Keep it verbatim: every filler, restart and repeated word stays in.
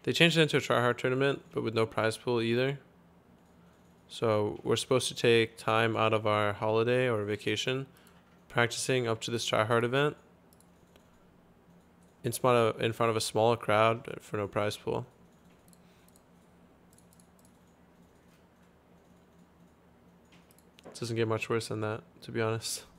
They changed it into a tryhard tournament, but with no prize pool either. So we're supposed to take time out of our holiday or vacation practicing up to this tryhard event in front of, in front of a smaller crowd for no prize pool. It doesn't get much worse than that, to be honest.